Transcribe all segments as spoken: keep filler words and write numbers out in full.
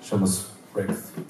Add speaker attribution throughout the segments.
Speaker 1: chama-se Breakthrough.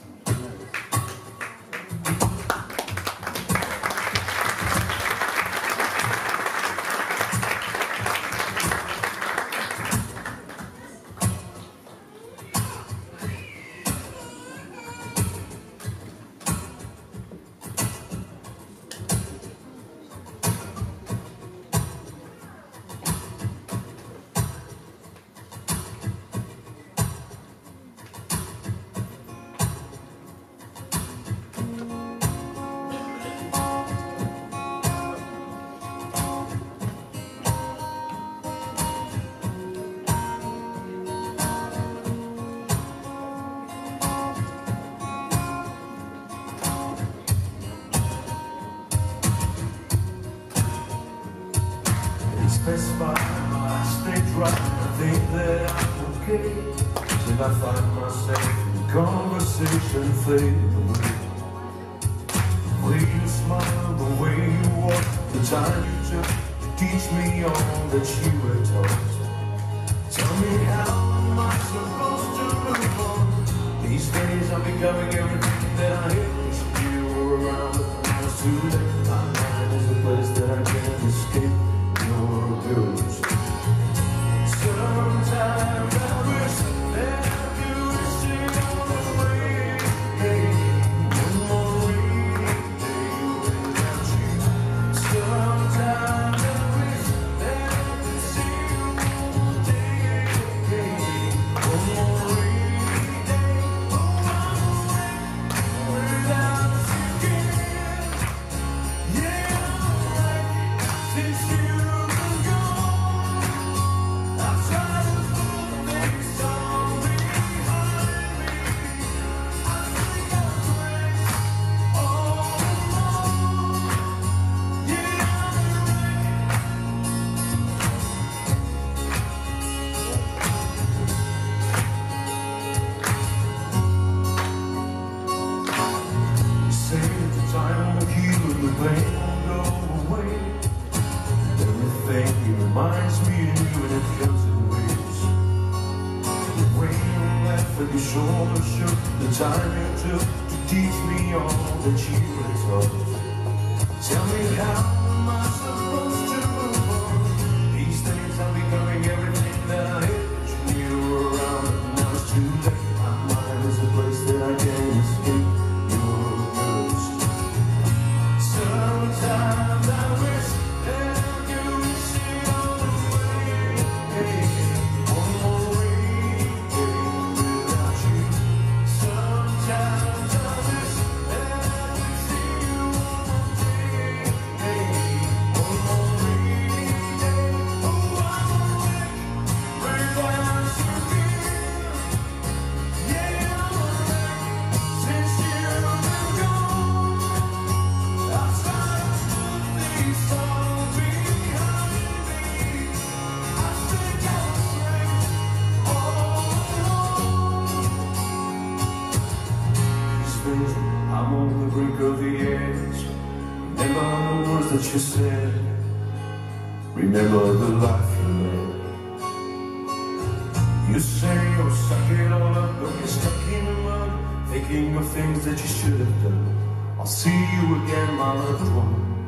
Speaker 2: Specify my stage right, I think that I'm okay till I find myself in conversation fade away. The way you smile, the way you walk, the time you took to teach me all that you were taught. Tell me, how am I supposed to move on? These days I'm becoming everything that I hate. You were around, but now it's too late. My mind is a place that I can't escape. Sometimes I wish that I could sing all the way. Hey, one more rainy day without you. Sometimes I wish that I could sing all day. Hey, one more rainy day. Oh, I'm awake without you again. Yeah, I'm awake since you. Reminds me of you and it comes in waves. The way you laughed and your shoulders shook, the time you took to teach me all that you were taught. Tell me, how am I supposed to move on? These days I'm becoming everything that I hate. When you were around, but now it's too late. My mind is a place that I can't escape. You're a ghost. Sometimes I wish that I could see. I'm on the brink of the edge. Remember the words that you said. Remember the life you led. You say you'll suck it all up, but you're stuck in the mud, thinking of things that you should have done. I'll see you again, my loved one.